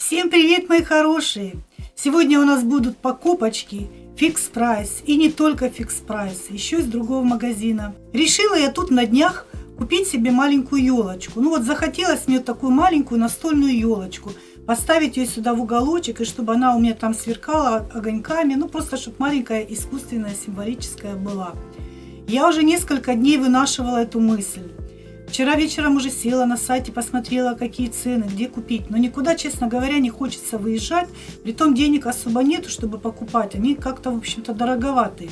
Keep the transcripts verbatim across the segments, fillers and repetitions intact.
Всем привет, мои хорошие! Сегодня у нас будут покупочки Fix Price, и не только Fix Price, еще из другого магазина. Решила я тут на днях купить себе маленькую елочку. Ну вот захотелось мне такую маленькую настольную елочку, поставить ее сюда в уголочек, и чтобы она у меня там сверкала огоньками, ну просто чтобы маленькая искусственная символическая была. Я уже несколько дней вынашивала эту мысль. Вчера вечером уже села на сайте, посмотрела, какие цены, где купить. Но никуда, честно говоря, не хочется выезжать. Притом денег особо нету, чтобы покупать. Они как-то, в общем-то, дороговатые.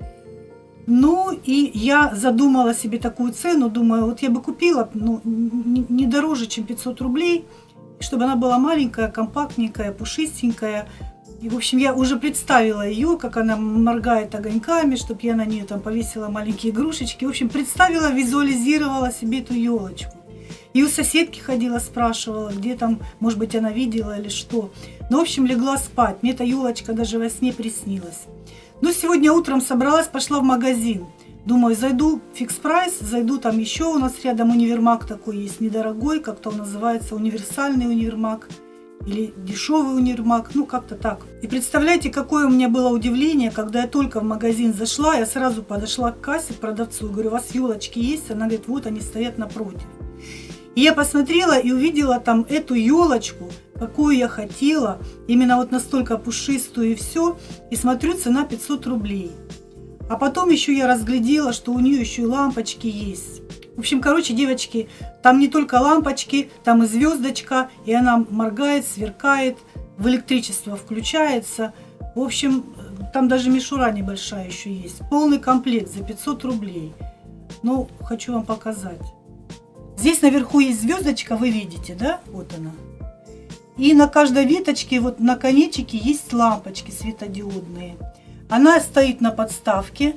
Ну, и я задумала себе такую цену. Думаю, вот я бы купила, ну, не дороже, чем пятьсот рублей. Чтобы она была маленькая, компактненькая, пушистенькая. И, в общем, я уже представила ее, как она моргает огоньками, чтобы я на нее там повесила маленькие игрушечки. В общем, представила, визуализировала себе эту елочку. И у соседки ходила, спрашивала, где там, может быть, она видела или что. Ну, в общем, легла спать. Мне эта елочка даже во сне приснилась. Но сегодня утром собралась, пошла в магазин. Думаю, зайду в Fix Price, зайду, там еще у нас рядом универмаг такой есть, недорогой, как-то он называется, универсальный универмаг. Или дешевый универмаг, ну как-то так. И представляете, какое у меня было удивление, когда я только в магазин зашла, я сразу подошла к кассе, к продавцу, говорю, у вас елочки есть? Она говорит, вот они стоят напротив. И я посмотрела и увидела там эту елочку, какую я хотела, именно вот настолько пушистую и все, и смотрю, цена пятьсот рублей. А потом еще я разглядела, что у нее еще и лампочки есть. В общем, короче, девочки, там не только лампочки, там и звездочка, и она моргает, сверкает, в электричество включается. В общем, там даже мишура небольшая еще есть. Полный комплект за пятьсот рублей. Ну, хочу вам показать. Здесь наверху есть звездочка, вы видите, да? Вот она. И на каждой веточке, вот на конечике есть лампочки светодиодные. Она стоит на подставке.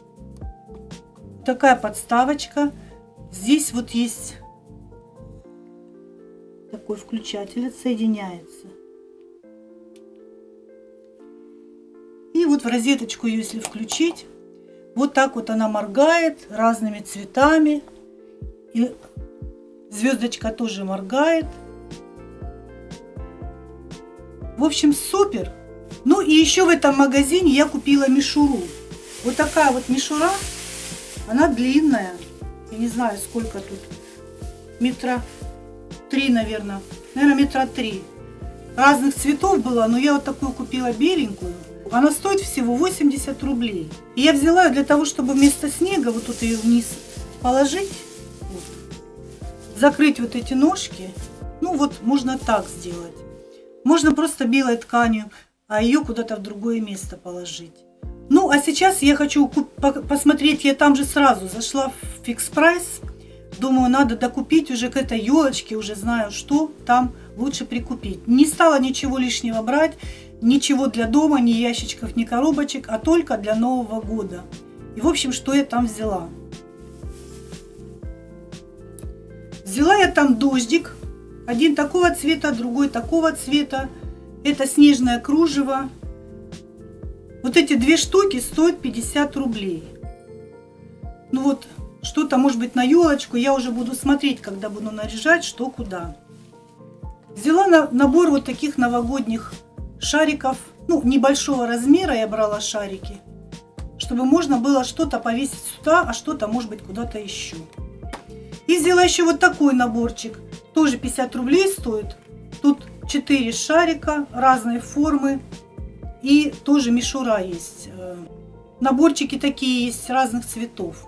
Такая подставочка. Здесь вот есть такой включатель, отсоединяется. И вот в розеточку, если включить, вот так вот она моргает разными цветами. И звездочка тоже моргает. В общем, супер. Ну и еще в этом магазине я купила мишуру. Вот такая вот мишура, она длинная. Я не знаю, сколько тут. Метра три, наверное. Наверное, метра три. Разных цветов было, но я вот такую купила беленькую. Она стоит всего восемьдесят рублей. И я взяла ее для того, чтобы вместо снега вот тут ее вниз положить. Вот, закрыть вот эти ножки. Ну вот, можно так сделать. Можно просто белой тканью, а ее куда-то в другое место положить. Ну, а сейчас я хочу посмотреть, я там же сразу зашла в Fix Price. Думаю, надо докупить уже к этой елочке, уже знаю, что там лучше прикупить. Не стала ничего лишнего брать, ничего для дома, ни ящичков, ни коробочек, а только для Нового года. И, в общем, что я там взяла? Взяла я там дождик, один такого цвета, другой такого цвета. Это снежное кружево. Вот эти две штуки стоят пятьдесят рублей. Ну вот, что-то может быть на елочку. Я уже буду смотреть, когда буду наряжать, что куда. Взяла на, набор вот таких новогодних шариков. Ну, небольшого размера я брала шарики. Чтобы можно было что-то повесить сюда, а что-то может быть куда-то еще. И взяла еще вот такой наборчик. Тоже пятьдесят рублей стоит. Тут четыре шарика разной формы. И тоже мишура есть. Наборчики такие есть разных цветов.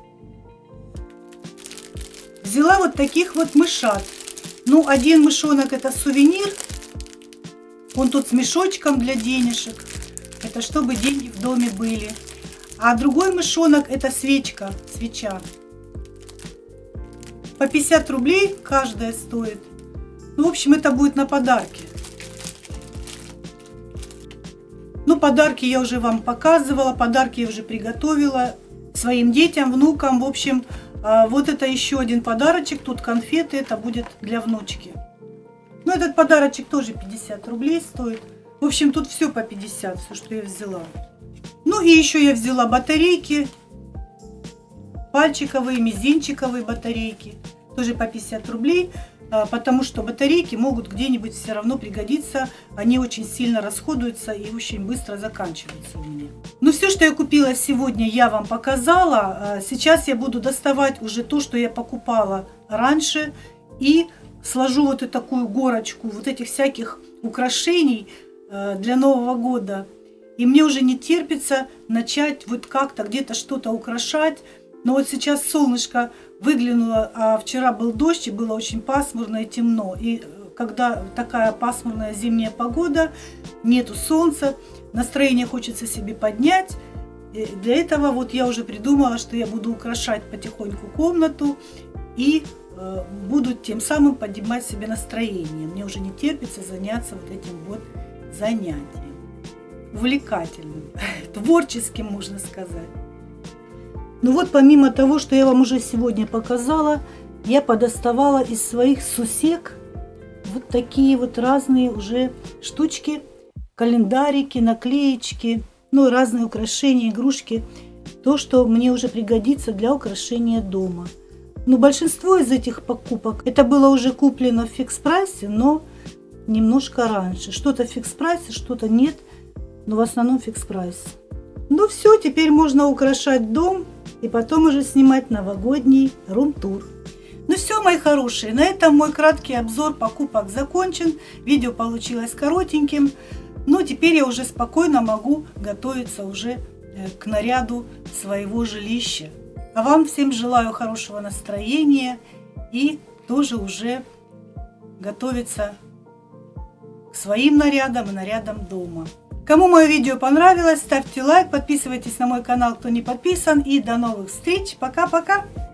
Взяла вот таких вот мышат. Ну, один мышонок это сувенир. Он тут с мешочком для денежек. Это чтобы деньги в доме были. А другой мышонок это свечка, свеча. По пятьдесят рублей каждая стоит. Ну, в общем, это будет на подарки. Ну, подарки я уже вам показывала, подарки я уже приготовила своим детям, внукам. В общем, вот это еще один подарочек, тут конфеты, это будет для внучки. Ну, этот подарочек тоже пятьдесят рублей стоит. В общем, тут все по пятьдесят, все, что я взяла. Ну, и еще я взяла батарейки, пальчиковые, мизинчиковые батарейки, тоже по пятьдесят рублей. потому что батарейки могут где-нибудь все равно пригодиться. Они очень сильно расходуются и очень быстро заканчиваются у меня. Ну, все, что я купила сегодня, я вам показала. Сейчас я буду доставать уже то, что я покупала раньше, и сложу вот эту такую горочку вот этих всяких украшений для Нового года. И мне уже не терпится начать вот как-то где-то что-то украшать. Но вот сейчас солнышко выглянуло, а вчера был дождь, и было очень пасмурно и темно. И когда такая пасмурная зимняя погода, нету солнца, настроение хочется себе поднять. И для этого вот я уже придумала, что я буду украшать потихоньку комнату и э, буду тем самым поднимать себе настроение. Мне уже не терпится заняться вот этим вот занятием. Увлекательным, творческим, можно сказать. Ну вот, помимо того, что я вам уже сегодня показала, я подоставала из своих сусек вот такие вот разные уже штучки, календарики, наклеечки, ну и разные украшения, игрушки. То, что мне уже пригодится для украшения дома. Но большинство из этих покупок, это было уже куплено в фикс-прайсе, но немножко раньше. Что-то в фикс-прайсе, что-то нет. Но в основном фикс-прайс. Ну все, теперь можно украшать дом и потом уже снимать новогодний рум-тур. Ну все, мои хорошие, на этом мой краткий обзор покупок закончен. Видео получилось коротеньким. Но теперь я уже спокойно могу готовиться уже к наряду своего жилища. А вам всем желаю хорошего настроения и тоже уже готовиться к своим нарядам и нарядам дома. Кому мое видео понравилось, ставьте лайк, подписывайтесь на мой канал, кто не подписан. И до новых встреч. Пока-пока.